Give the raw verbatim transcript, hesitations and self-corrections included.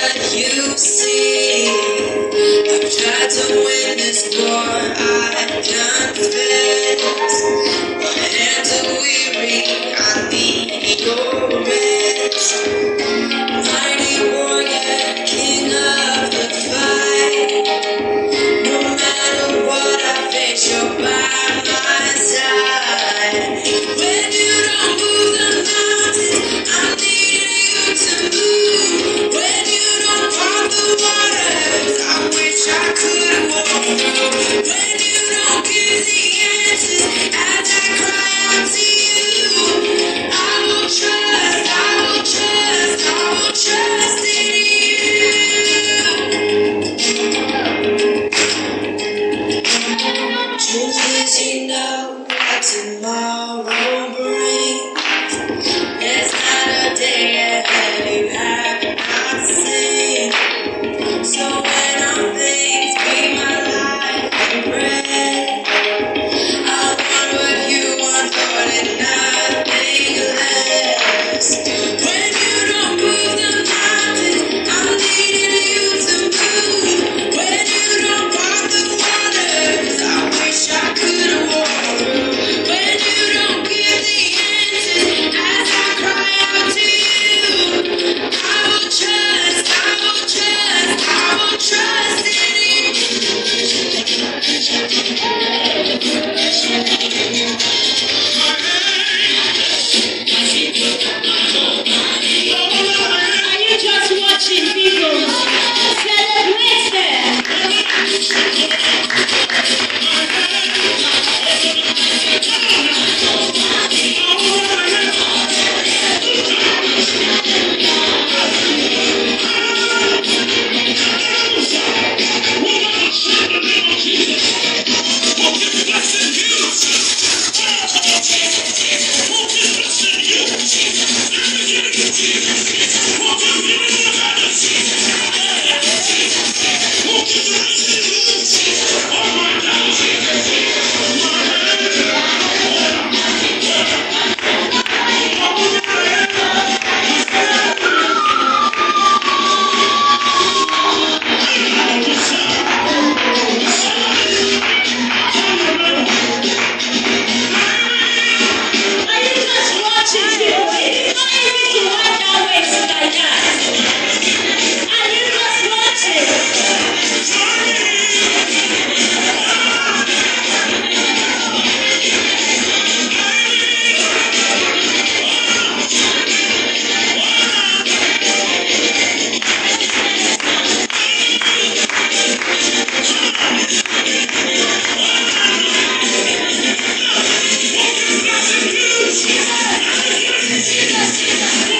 what you see. I've tried to win this war, I confess. My hands are weary, I need your rest. Mighty warrior, king of the fight. No matter what I face, you're by my side. When you don't move the mountains, I'm needing you to move. When you don't part the waters, I wish I could walk through. When you don't give the answers, as I cry out to you, I will trust, I will trust, I will trust in you. Truth is, you know what tomorrow brings. There's not a day ahead you have not seen. So when all things be my life and bread, I want what you want, Lord, and nothing less. When you don't move the mountains, I'm needing you to move. When you don't part the waters, I wish I could walk through. When you don't give the answers, as I cry out to you, I will trust, I will trust, I will trust in you. Are you just watching people? Celebrate them. Jesus, Jesus.